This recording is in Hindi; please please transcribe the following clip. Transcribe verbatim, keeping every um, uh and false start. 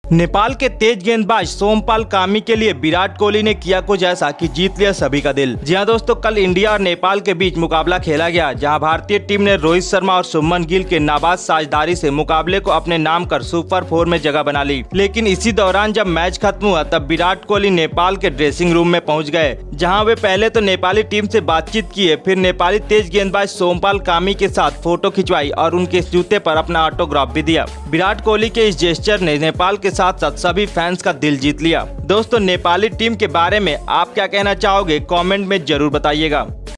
नेपाल के तेज गेंदबाज सोमपाल कामी के लिए विराट कोहली ने किया कुछ ऐसा कि जीत लिया सभी का दिल। जी हां दोस्तों, कल इंडिया और नेपाल के बीच मुकाबला खेला गया, जहां भारतीय टीम ने रोहित शर्मा और शुभमन गिल के नाबाद साझेदारी से मुकाबले को अपने नाम कर सुपर फोर में जगह बना ली। लेकिन इसी दौरान जब मैच खत्म हुआ तब विराट कोहली नेपाल के ड्रेसिंग रूम में पहुँच गए, जहाँ वे पहले तो नेपाली टीम से बातचीत किए, फिर नेपाली तेज गेंदबाज सोमपाल कामी के साथ फोटो खिंचवाई और उनके जूते पर अपना ऑटोग्राफ भी दिया। विराट कोहली के इस जेस्चर ने नेपाल के साथ साथ सभी फैंस का दिल जीत लिया। दोस्तों, नेपाली टीम के बारे में आप क्या कहना चाहोगे, कमेंट में जरूर बताइएगा।